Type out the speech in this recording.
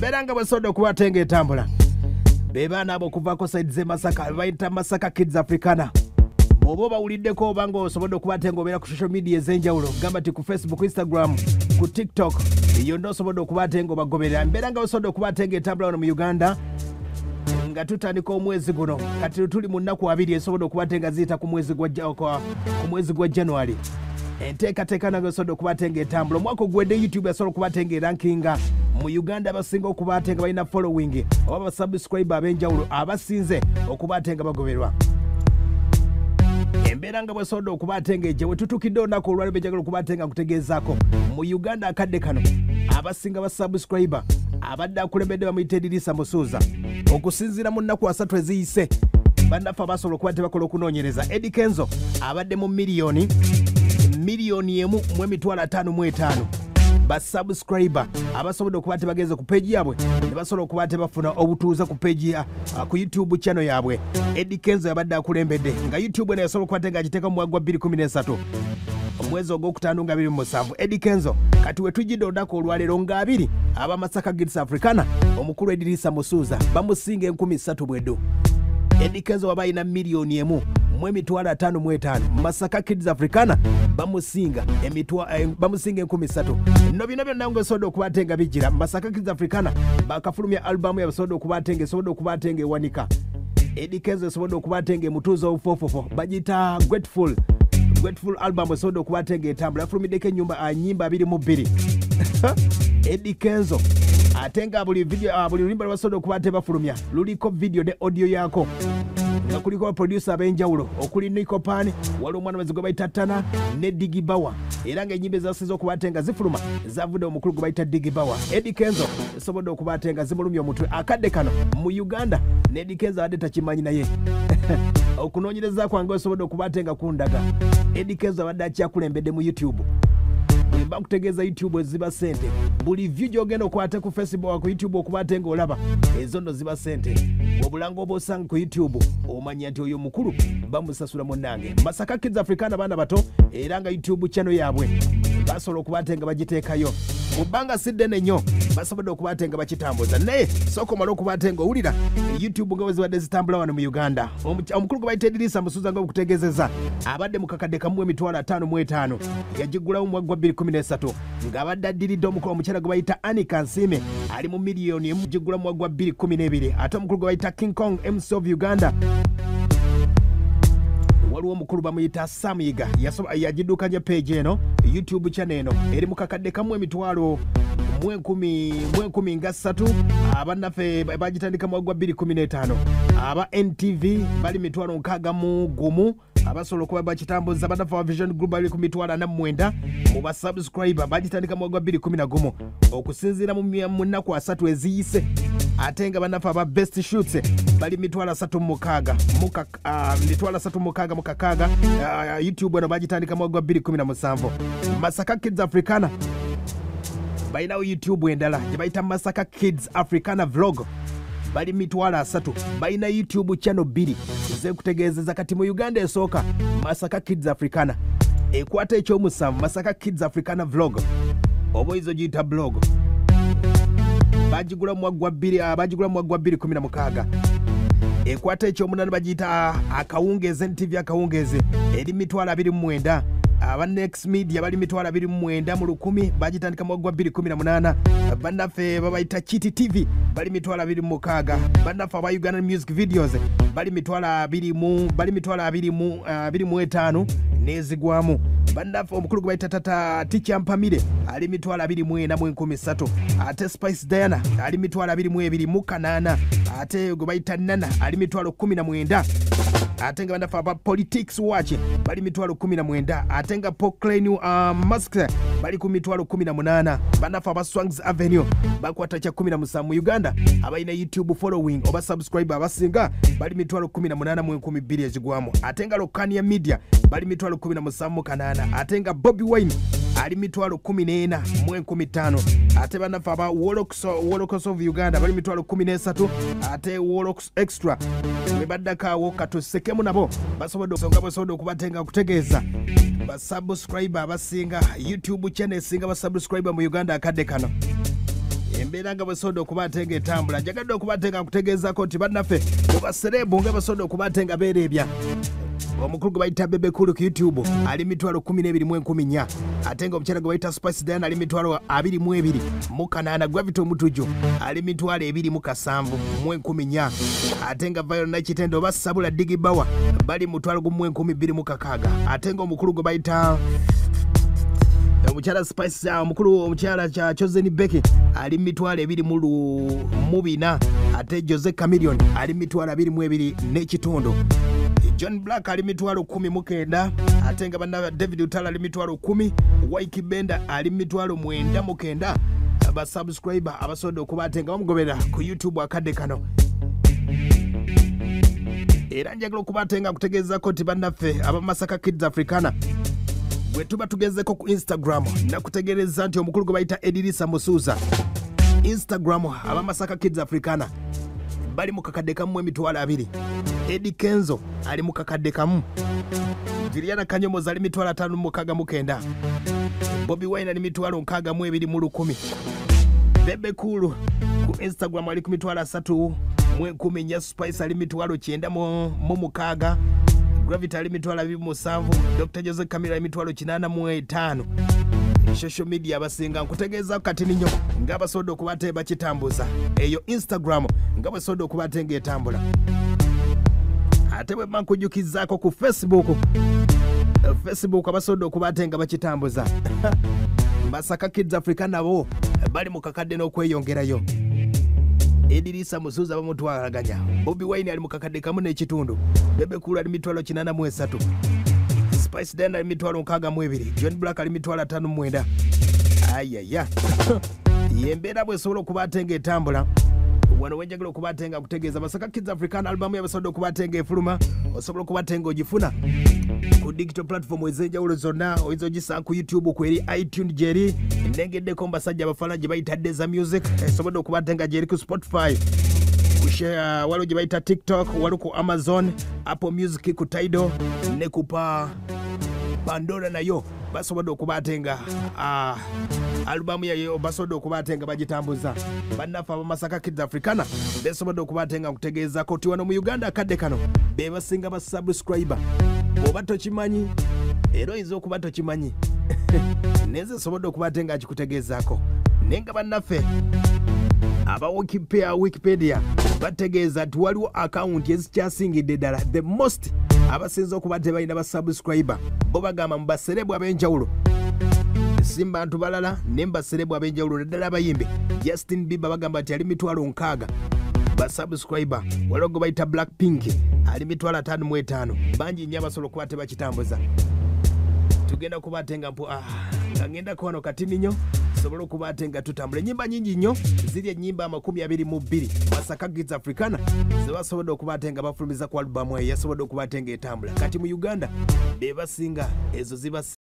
beranga basodo kubatenga etambula bebana abo kuvako side ze Masaka bayita Masaka Kids Africana bobo bawuliddeko obanga osobodo kubatenga obera ku social media ezenjawulo gamba ti ku Facebook, Instagram, ku TikTok iyo ndo osobodo kubatenga obagoberera beranga basodo kubatenga etambula wano mu Uganda nga tutandika omwezi guno kati tuli mu nnaku abiri esobodo kubatenga zita ku mwezi gwa January enteekateeka nange osobola okubatenga etambula omwaka ogwedde YouTube asobola okubatenga erankinga mu Uganda abasinga okubatenga balina following oba basubscribe ab'enjawulo abasinze okubatenga bagoberwa embeera nga bwesobola okubatenga ejje bwe tutuukidde olunaku olwali benjagala okubatenga nkutegeezaako mu Uganda akadde kano abasinga basubscribe abadde akulembedde bamuyita Edirisa Musuuza okusinziira mu nnaku 3 eziyise bannaffe abasobola okuba tebakola okunoonyereza Eddie Kenzo abadde mu miliyoni 1.55 basubscriber abasobola okuba tebagenze ku page yabwe ne basobola okuba tebafuna obutuuza ku page ku YouTube channel yabwe Eddie Kenzo yabadde akulembedde nga YouTube naye yasobola okuba tenga agiteeka mu mwaka gwa 2013 omwezi ogwokutaano nga 27 Eddie Kenzo kati we tujjidde olunaku olwaleero nga 2 aba Masaka Kids Africana omukulu Edirisa Musuuza bamusinga 13 bweddu Eddie Kenzo waba alina miliyoni 1.55 Masaka Kids Africana bamusinga 13 nno bino byonna ngaosobola okubatenga bijjira Masaka Kids Africana bakafulumya albamu yabasobola okubatenga esobola okubatenga ewanika Eddie Kenzo esobola okubatenga emutuuza obufofofo bagita Grateful album esobola okubatenga etambula yafulumiddeko nyimba 22 Eddie Kenzo ate nga buli lulimba lwabasobola okuba tebafulumya luliko video ne audio yaako nga kuliko producer ab'enjawulo okuli Nico Pan waliwo omwana wazigwe bayita Tana ne Digibawa era nga ennyimba ezasinza okubatenga zifuluma zavudde omukulu gwe bayita Digibawa Eddie Kenzo esobodde okubatenga zimulumya omutwe akadde kano mu Uganda ne Eddie Kenzo adde takimanyi naye okunoonyereza kwange osobodde okubatenga kundaga Eddie Kenzo abadde akyakulembedde mu YouTube bwemba kutegeeza YouTube eziba sente buli view gy'ogenda okwate ku Facebook ku YouTube okubatenga olaba ezo nno ziba sente obulanga oba osanga ku YouTube omanya nti oyo mukulu bamusasula munnange Masaka Kids Africana baana bato era nga YouTube channel yaabwe basobola okubatenga bagiteekayo mu bbanga sidde nnyo basobodde okubatenga bakitambuza naye sooka omala okubatenga owulira YouTube nga wezibadde zitambula wano mu Uganda omukulu gwe bayita Edirisa Musuuza nga okutegeezeza abadde mu kakadde kamu 55 yagigulawo mu mwaka gwa 2013 ng'abadde addiridde omukulu omukyala gwe bayita Anika Nsime ali mu miliyoni emu gigula mu mwaka gwa 2012 ate omukulu gwe bayita King Kong MC of Uganda waliwo omukulu bamuyita Samiga yagiddukanya page eno YouTube channel eno eri mu kakadde kamu 10,013 abannaffe bagitandika mu gwa 2015 aba NTV bali 61 abasobola okuba bakitambuza bannaffe wa Vision Group bali ku 49 mu basubscriber bagitandika mu gwa 2011 okusinziira mu nnaku 3 eziyise ate nga bannaffe aba Best Shoots bali 36 mu kakaaga YouTube eno bagitandika mu gwa 2017 Masaka Kids Africana balinawo YouTube endala gye bayita Masaka Kids Africana Vlog bali 30 balina YouTube channel 2 zekutegeezeza kati mu Uganda esooka Masaka Kids Africana ekwata ekyomusanvu Masaka Kids Africana Vlog oba izo giyita blog bagigula mu mwaka gwa 2016 ekwata ekyomunana bagiyita akawungeeze NTV akawungeeze eri 29 aba Next Media bali 29 mu 10 bagitandika mu gwa 2018 bannaffe babayita Chiti TV bali 26 bannaffe aba Uganda Music Videos bali 25 nezigwamu bannaffe omukulu gwe bayita Tata Ticha Mpamire ali 24 ate Spice Diana ali 22 ate gwe bayita Nana ali 19 ate nga bannaffe aba Politics Watch bali 19 ate nga Poclane Mask bali ku 18 bannaffe aba Swangs Avenue bakwata kya 17 mu Uganda abalina YouTube following oba subscribe abasinga bali 18,200 ezigwamu ate nga Lokania Media bali 17,800 ate nga Bobby Wine ali 14,15 ate bannaffe aba Wolox of Uganda bali 13 ate Wolox Extra bebaddakaawo katusekemu nabo basobodde okubatenga kutegeeza basubscribe abasinga YouTube channel singa basubscribe mu Uganda akadde kano embeera nga bwesobola okubatenga etambula. Njagadde okubatenga nkutegeezako nti bannaffe mu baserebu nga basobola okubatenga beereebya. Omukulu gwe bayita Bebe Cool ku YouTube ali 12,214, ate nga omukyala gwe bayita Spice Diana ali 22,208, Gravity Omutujo ali 27,714, ate nga Viola Nakitendo oba Sabula Digibawa bali 12,216, ate nga omukulu gwe bayita omukyala Spice omukulu omukyala kya Chosen Becky ali 22,400, ate Jose Chameleon ali 22,200, John Black ali 10,019, ate nga banna David Utala ali 10,000, Waiki Benda ali 9,900. Abasubscriber abasobola okubatenga bamugobera ku YouTube akadde kano. Era njagala okubatenga kutegeezako nti bannaffe aba Masaka Kids Africana bwe tuba tugezeko ku Instagram nakutegereza nti omukulu gwe bayita Edirisa Musuuza Instagram aba Masaka Kids Africana bali mu kakadde kamu 2,000, Eddie Kenzo ali mu kakadde kamu, Juliana Kanyomoza ali 5,609, Bobby Wine ali 6,210, Bebe Cool ku Instagram ali ku 3,10, Spice ali 9,906, Gravity ali 2,7, Dr. Jose Camila ali 8,85. Social media basinga nkutegeeza kati ninyo nga basobola okubateeba bakitambuza eyo Instagram nga basobola okubatenga etambula. Ate bwe bankujjukizaako ku Facebook abasobola okubatenga bakitambuza. Masaka Kids Africa nabo bali mu kakadde n'okweyongerayo. Edirisa Musuuza bamutwalaganya, Bobby Wine ali mu kakadde kamu n'ekitundu, Bebe Cool ali 83, Spice Diana ali 62, John Black ali 59. Ayaya. Yembeera bwesobola okubatenga etambula. Wano wenjagala okubatenga kutegeeza Masaka Kids African album yabasobola okubatenga efuluma, osobola okubatenga ogifuna ku digital platform ez'enjawulo zonna. Oyinza ogisanga ku YouTube kweri iTunes gyeri, nengeddeko mbasajja abafana gye bayita Deza Music, esobola okubatenga gyeri ku Spotify, waliwo gye bayita TikTok, waliwo ku Amazon, Apple Music, ku Tidal ne ku Pandora nayo basobola okubatenga alubamu yayo basobola okubatenga bagitambuza. Bannaffe aba Masaka Kids Africana besobola okubatenga nkutegeezako nti wano mu Uganda akadde kano be basinga ba subscriber. Oba tokimanyi era oyinza okuba tokimanyi neze sobola okubatenga kikutegeezako. Nenga bannaffe aba Wikipedia bategeeza nti waliwo akawunti ezikyasingidde ddala the most abasinza okuba tebalina ba subscriber. Bo bagamba mu baserebu ab'enjawulo, si bantu balala ne baserebu ab'enjawulo naddala abayimbi. Justin Bieber bagamba nti ali 60,000 ba subscriber. Waliwo gwe bayita Blackpink ali 55,000. Bangi nnyo abasobola okuba tebakitambuza. Tugenda kubatenga mpo nga ngenda kwano kati ninyo sobola okubatenga tutambula. Ennyimba nyingi nnyo ziri ennyimba 22 Masaka Kids Africana zebasobola okubatenga bafulumiza ku albumu eyo yasobola okubatenga etambula. Kati mu Uganda be basinga ezo ziba